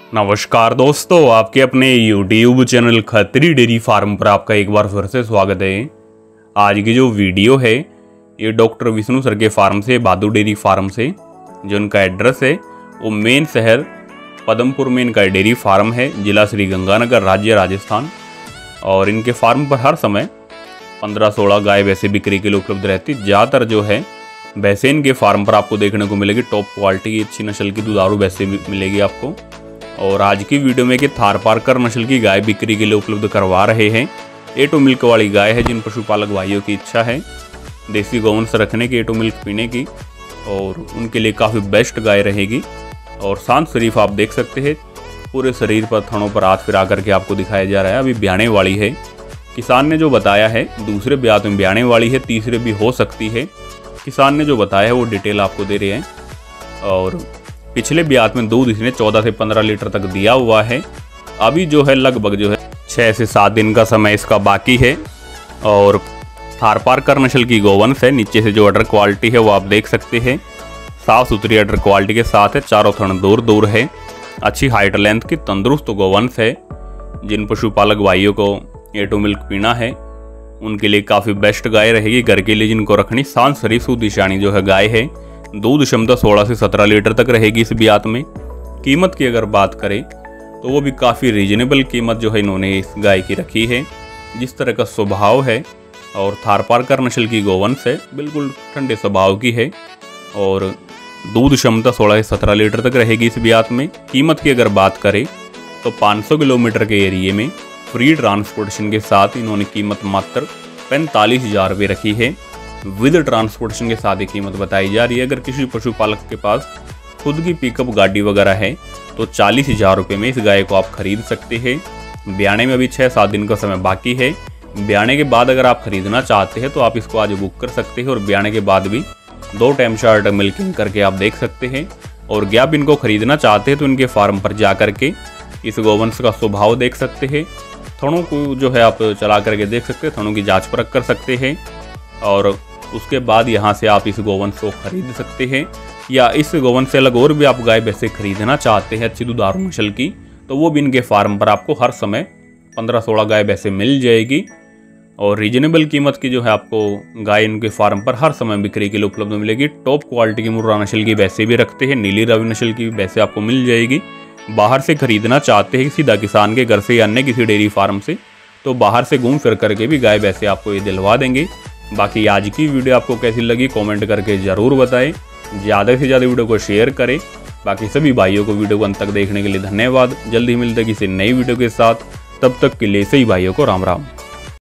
नमस्कार दोस्तों, आपके अपने YouTube channel Khatri dairy farm पर आपका एक बार फिर से स्वागत है। आज की जो वीडियो है ये डॉक्टर विष्णु सर के फार्म से, बहादुर डेयरी फार्म से। जो उनका एड्रेस है वो मेन शहर पदमपुर में इनका डेयरी फार्म है, जिला श्री गंगानगर, राज्य राजस्थान। और इनके फार्म पर हर समय 15-16 गाय वैसे बिक्री के लिए उपलब्ध रहती। ज़्यादातर जो है भैंसें इनके फार्म पर आपको देखने को मिलेगी, टॉप क्वालिटी की अच्छी नस्ल की दुधारू भैंसें मिलेगी आपको। और आज की वीडियो में कि थार पारकर नस्ल की गाय बिक्री के लिए उपलब्ध करवा रहे हैं। A2 मिल्क वाली गाय है, जिन पशुपालक भाइयों की इच्छा है देसी गौवंश रखने की, A2 मिल्क पीने की, और उनके लिए काफ़ी बेस्ट गाय रहेगी। और शांत शरीफ आप देख सकते हैं, पूरे शरीर पर थनों पर हाथ फिरा करके आपको दिखाया जा रहा है। अभी ब्याने वाली है, किसान ने जो बताया है दूसरे ब्यात में ब्याने वाली है, तीसरे भी हो सकती है। किसान ने जो बताया है वो डिटेल आपको दे रहे हैं। और पिछले ब्यात में दूध इसने 14 से 15 लीटर तक दिया हुआ है। अभी जो है लगभग जो है 6 से 7 दिन का समय इसका बाकी है। और थार पारकर नस्ल की गोवंश है। नीचे से जो अडर क्वालिटी है वो आप देख सकते हैं, साफ सुथरी अडर क्वालिटी के साथ है। चारों थन दूर दूर है, अच्छी हाइट लेंथ की तंदुरुस्त गोवंश है। जिन पशुपालक भाइयों को A2 मिल्क पीना है उनके लिए काफ़ी बेस्ट गाय रहेगी। घर के लिए जिनको रखनी, शांत शरीफ सुदिशानी जो है गाय है। दूध क्षमता 16 से 17 लीटर तक रहेगी इस ब्यात में। कीमत की अगर बात करें तो वो भी काफ़ी रीजनेबल कीमत जो है इन्होंने इस गाय की रखी है। जिस तरह का स्वभाव है और थार पारकर नस्ल की गोवंश है, बिल्कुल ठंडे स्वभाव की है। और दूध क्षमता 16 से 17 लीटर तक रहेगी इस ब्यात में। कीमत की अगर बात करें तो 500 किलोमीटर के एरिए में फ्री ट्रांसपोर्टेशन के साथ इन्होंने कीमत मात्र 45,000 रुपये रखी है। विद ट्रांसपोर्टेशन के साथ ही कीमत बताई जा रही है। अगर किसी पशुपालक के पास खुद की पिकअप गाड़ी वगैरह है तो 40,000 रुपये में इस गाय को आप खरीद सकते हैं। ब्याने में अभी 6-7 दिन का समय बाकी है। ब्याने के बाद अगर आप खरीदना चाहते हैं तो आप इसको आज बुक कर सकते हैं। और ब्याने के बाद भी 2 टाइम शार्ट मिल्किंग करके आप देख सकते हैं। और गैप इनको खरीदना चाहते हैं तो इनके फार्म पर जा करके इस गोवंश का स्वभाव देख सकते हैं। थनों को जो है आप चला करके देख सकते हैं, थनों की जाँच परख कर सकते हैं। और उसके बाद यहाँ से आप इस गोवंश को खरीद सकते हैं। या इस गोवंश से अलग और भी आप गाय वैसे खरीदना चाहते हैं अच्छी दुधारू नस्ल की, तो वो भी इनके फार्म पर आपको हर समय 15-16 गाय वैसे मिल जाएगी। और रीजनेबल कीमत की जो है आपको गाय इनके फार्म पर हर समय बिक्री के लिए उपलब्ध मिलेगी। टॉप क्वालिटी की मुर्रा नस्ल की भैंसे भी रखते हैं, नीली रावी नस्ल की भैंसे आपको मिल जाएगी। बाहर से खरीदना चाहते हैं सीधा किसान के घर से या अन्य किसी डेयरी फार्म से, तो बाहर से घूम फिर करके भी गाय वैसे आपको ये दिलवा देंगे। बाकी आज की वीडियो आपको कैसी लगी कमेंट करके ज़रूर बताएं। ज़्यादा से ज़्यादा वीडियो को शेयर करें। बाकी सभी भाइयों को वीडियो को अंत तक देखने के लिए धन्यवाद। जल्दी मिलते किसी नई वीडियो के साथ, तब तक के लिए सही भाइयों को राम राम।